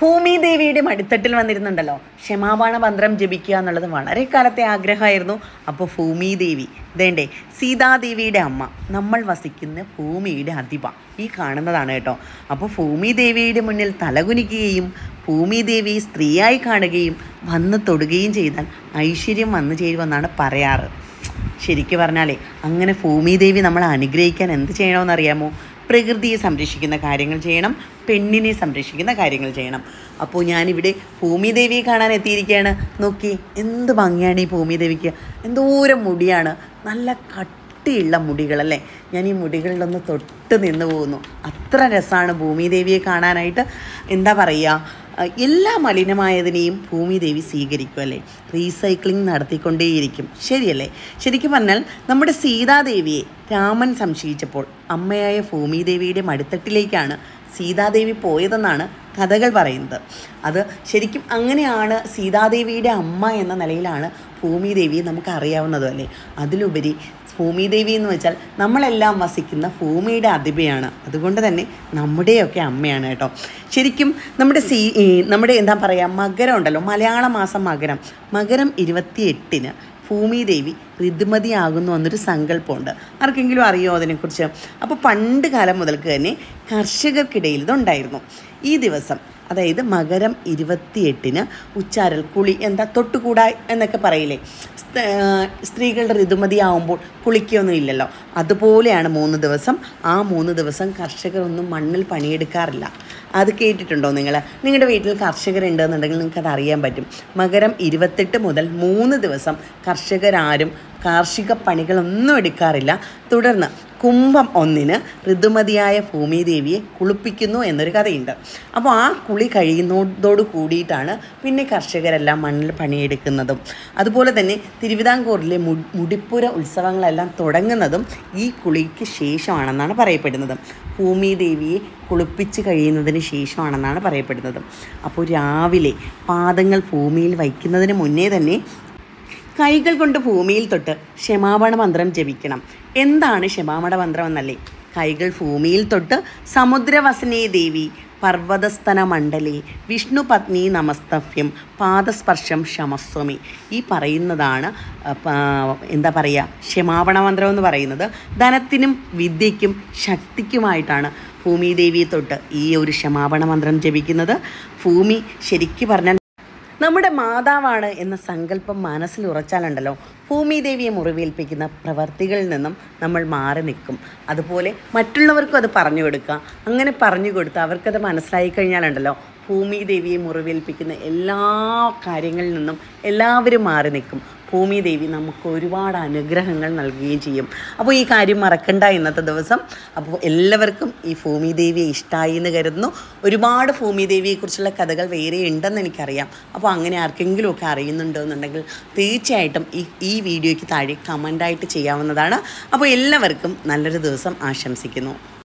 ഭൂമി ദേവിയുടെ മടിത്തട്ടിൽ വന്നിരുന്നുണ്ടല്ലോ ക്ഷമാപണ മന്ത്രം ജപിക്കുക എന്നുള്ളത് വളരെ കാലത്തെ ആഗ്രഹമായിരുന്നു. അപ്പോൾ ഭൂമി ദേവി ഇതേണ്ടേ സീതാദേവിയുടെ അമ്മ, നമ്മൾ വസിക്കുന്ന ഭൂമിയുടെ അധിപ ഈ കാണുന്നതാണ് കേട്ടോ. അപ്പോൾ ഭൂമി ദേവിയുടെ മുന്നിൽ തലകുനിക്കുകയും ഭൂമി ദേവി സ്ത്രീയായി കാണുകയും വന്ന് തൊടുകയും ചെയ്താൽ ഐശ്വര്യം വന്നു ചേരുമെന്നാണ് പറയാറ്. ശരിക്കും പറഞ്ഞാലേ അങ്ങനെ ഭൂമി ദേവി നമ്മളെ അനുഗ്രഹിക്കാൻ എന്ത് ചെയ്യണമെന്നറിയാമോ? പ്രകൃതിയെ സംരക്ഷിക്കുന്ന കാര്യങ്ങൾ ചെയ്യണം, പെണ്ണിനെ സംരക്ഷിക്കുന്ന കാര്യങ്ങൾ ചെയ്യണം. അപ്പോൾ ഞാനിവിടെ ഭൂമിദേവിയെ കാണാൻ എത്തിയിരിക്കുകയാണ്. നോക്കി എന്ത് ഭംഗിയാണ് ഈ ഭൂമിദേവിക്ക്, എന്തോരം മുടിയാണ്, നല്ല കട്ടിയുള്ള മുടികളല്ലേ. ഞാൻ ഈ മുടികളിലൊന്ന് തൊട്ട് നിന്ന് പോകുന്നു. അത്ര രസമാണ് ഭൂമിദേവിയെ കാണാനായിട്ട്. എന്താ പറയുക, എല്ലാ മലിനമായതിനെയും ഭൂമിദേവി സ്വീകരിക്കും അല്ലേ, റീസൈക്ലിംഗ് നടത്തിക്കൊണ്ടേയിരിക്കും. ശരിയല്ലേ? ശരിക്കും പറഞ്ഞാൽ നമ്മുടെ സീതാദേവിയെ രാമൻ സംശയിച്ചപ്പോൾ അമ്മയായ ഭൂമിദേവിയുടെ മടിത്തട്ടിലേക്കാണ് സീതാദേവി പോയതെന്നാണ് കഥകൾ പറയുന്നത്. അത് ശരിക്കും അങ്ങനെയാണ്. സീതാദേവിയുടെ അമ്മ എന്ന നിലയിലാണ് ഭൂമിദേവിയെ നമുക്ക് അറിയാവുന്നത് അല്ലേ. അതിലുപരി ഭൂമിദേവി എന്ന് വെച്ചാൽ നമ്മളെല്ലാം വസിക്കുന്ന ഭൂമിയുടെ അധിപയാണ്. അതുകൊണ്ട് തന്നെ നമ്മുടെയൊക്കെ അമ്മയാണ് കേട്ടോ. ശരിക്കും നമ്മുടെ എന്താ പറയുക, മകരം ഉണ്ടല്ലോ, മലയാള മാസം മകരം 28-ന് ഭൂമിദേവി ഋതുമതിയാകുന്നു എന്നൊരു സങ്കല്പമുണ്ട്. ആർക്കെങ്കിലും അറിയോ അതിനെക്കുറിച്ച്? അപ്പോൾ പണ്ട് കാലം മുതൽക്ക് തന്നെ കർഷകർക്കിടയിൽ ഇതുണ്ടായിരുന്നു. ഈ ദിവസം, അതായത് മകരം 28-ന് ഉച്ചാരൽ കുളി തൊട്ടുകൂടാ എന്നൊക്കെ പറയില്ലേ, സ്ത്രീകളുടെ ഋതുമതിയാവുമ്പോൾ കുളിക്കൊന്നും ഇല്ലല്ലോ. അതുപോലെയാണ് 3 ദിവസം. ആ 3 ദിവസം കർഷകരൊന്നും മണ്ണിൽ പണിയെടുക്കാറില്ല. അത് കേട്ടിട്ടുണ്ടോ നിങ്ങൾ? നിങ്ങളുടെ വീട്ടിൽ കർഷകരുണ്ടെന്നുണ്ടെങ്കിൽ നിങ്ങൾക്കത് അറിയാൻ പറ്റും. മകരം 28 മുതൽ 3 ദിവസം കർഷകരാരും കാർഷിക പണികളൊന്നും എടുക്കാറില്ല. തുടർന്ന് കുംഭം 1-ന് ഋതുമതിയായ ഭൂമിദേവിയെ കുളിപ്പിക്കുന്നു എന്നൊരു കഥയുണ്ട്. അപ്പോൾ ആ കുളി കഴിയുന്നതോട് കൂടിയിട്ടാണ് പിന്നെ കർഷകരെല്ലാം മണ്ണിൽ പണിയെടുക്കുന്നതും. അതുപോലെ തന്നെ തിരുവിതാംകൂറിലെ മുടിപ്പുര ഉത്സവങ്ങളെല്ലാം തുടങ്ങുന്നതും ഈ കുളിക്ക് ശേഷമാണെന്നാണ് പറയപ്പെടുന്നത്. ഭൂമിദേവിയെ കുളിപ്പിച്ച് കഴിയുന്നതിന് ശേഷമാണെന്നാണ് പറയപ്പെടുന്നത്. അപ്പോൾ രാവിലെ പാദങ്ങൾ ഭൂമിയിൽ വയ്ക്കുന്നതിന് മുന്നേ തന്നെ കൈകൾ കൊണ്ട് ഭൂമിയിൽ തൊട്ട് ക്ഷമാപണ മന്ത്രം ജപിക്കണം. എന്താണ് ക്ഷമാപണ മന്ത്രം എന്നല്ലേ? കൈകൾ ഭൂമിയിൽ തൊട്ട് സമുദ്രവസനേ ദേവി പർവ്വതസ്തന മണ്ഡലേ വിഷ്ണു പത്നി നമസ്തഭ്യം പാദസ്പർശം ക്ഷമസ്വമി. ഈ പറയുന്നതാണ് എന്താ പറയുക, ക്ഷമാപണ മന്ത്രം എന്ന് പറയുന്നത്. ധനത്തിനും വിദ്യയ്ക്കും ശക്തിക്കുമായിട്ടാണ് ഭൂമിദേവിയെ തൊട്ട് ഈ ഒരു ക്ഷമാപണ മന്ത്രം ജപിക്കുന്നത്. ഭൂമി ശരിക്കും പറഞ്ഞാൽ നമ്മുടെ മാതാവാണ് എന്ന സങ്കല്പം മനസ്സിൽ ഉറച്ചാലുണ്ടല്ലോ, ഭൂമിദേവിയെ മുറിവേൽപ്പിക്കുന്ന പ്രവർത്തികളിൽ നിന്നും നമ്മൾ മാറി നിൽക്കും. അതുപോലെ മറ്റുള്ളവർക്കും അത് പറഞ്ഞു കൊടുക്കുക. അങ്ങനെ പറഞ്ഞു കൊടുത്ത് അവർക്കത് മനസ്സിലായി കഴിഞ്ഞാലുണ്ടല്ലോ, ഭൂമിദേവിയെ മുറിവേൽപ്പിക്കുന്ന എല്ലാ കാര്യങ്ങളിൽ നിന്നും എല്ലാവരും മാറി നിൽക്കും. ഭൂമിദേവി നമുക്ക് ഒരുപാട് അനുഗ്രഹങ്ങൾ നൽകുകയും ചെയ്യും. അപ്പോൾ ഈ കാര്യം മറക്കണ്ട ഇന്നത്തെ ദിവസം. അപ്പോൾ എല്ലാവർക്കും ഈ ഭൂമിദേവിയെ ഇഷ്ടമായി എന്ന് കരുതുന്നു. ഒരുപാട് ഭൂമിദേവിയെക്കുറിച്ചുള്ള കഥകൾ വേറെ ഉണ്ടെന്ന് എനിക്കറിയാം. അപ്പോൾ അങ്ങനെ ആർക്കെങ്കിലുമൊക്കെ അറിയുന്നുണ്ടോയെന്നുണ്ടെങ്കിൽ തീർച്ചയായിട്ടും ഈ വീഡിയോയ്ക്ക് താഴെ കമൻ്റായിട്ട് ചെയ്യാവുന്നതാണ്. അപ്പോൾ എല്ലാവർക്കും നല്ലൊരു ദിവസം ആശംസിക്കുന്നു.